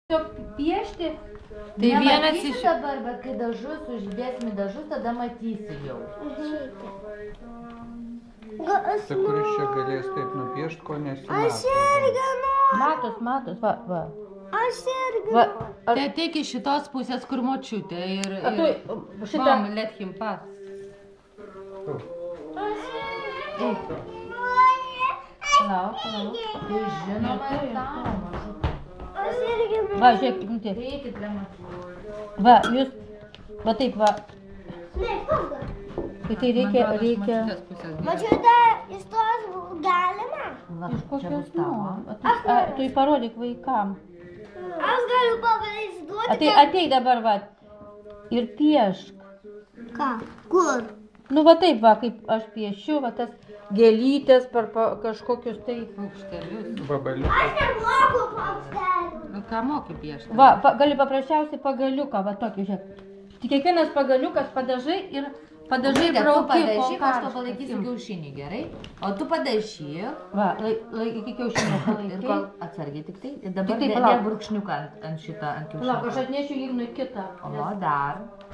Piešti, tai vienas iš dabar, bet kai dažus, uždėsime dažus, tada matysi jau. Tai kuris čia galės taip nupiešti, ko nesimato. Aš irgi noriu. Matos, va. Aš irgi Va, Tai ateik iš šitos pusės, kur močiutė ir šitą. Mom, let him pass. Palauk. Tai žinoma, Aš irgi noriu. Va, žiūrėk, imti. Eikit, Lema. Va, jūs, va taip, va. Ne, pabaiga. Tai reikia. Mačiute, įstos galima? Iš kokios tu parodyk vaikam. Aš galiu pavaizduoti. Ateik dabar, va. Ir piešk. Ką? Kur? Nu, va taip, va, kaip aš piešiu, va tas gėlytės per kažkokius tai Paukštelius. Vabaliukas. Aš nemoku paukštelių. Nu, ką moki piešti? Va, gali paprasčiausiai pagaliuką, va tokį, žiūrėk. Tik kiekvienas pagaliukas padažai ir padažai Tu brauki. padažyk, aš to palaikysiu kiaušinį, gerai? O tu padažyk. Va, iki kiaušinio Ir palaikai. kol atsargiai tik tai. Ir dabar Tik tai dėk palauk. brūkšniuką ant šitą, ant Palauk, aš kiaušinio. atnešiu Ignui kitą. O, dar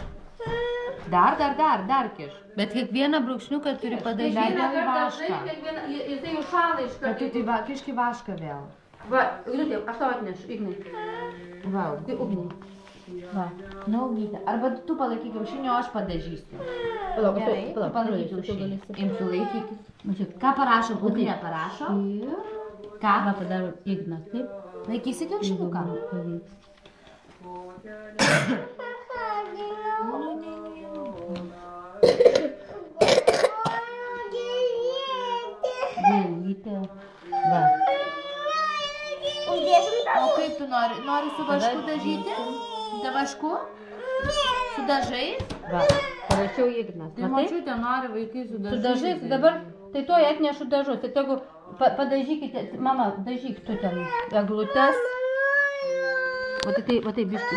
kiš. Bet kiekvieną brūkšniuką turi padaryti į vašką. Jisai užšąla iš Bet tu tai kiški vašką vėl. Va, Ignutė, aš tau atnešu, Ignai. Va, Ugniai. Va. na, Ugnyte. Arba tu palaikyk kiaušinį, o aš padažysiu. Palauk, Gerai, tu palaikyk kiaušinį. Imsiu laikykis. Ką parašom? Ugnė parašo? Ką? Va, padaro Ignas, taip? Laikysi kiaušinuką? Gėlytė. Va. Uždėsim tą. O kaip tu nori? Nori su vašku dažyti? Su vašku? Su dažais? Va. Parašiau Ignas. Tai močiutė nori vaikai su Su dažais. dažais, dabar, tai tuoj atnešu dažus. Tai tegu padažykite, mama, dažyk tu ten eglutes. Va tai biškį.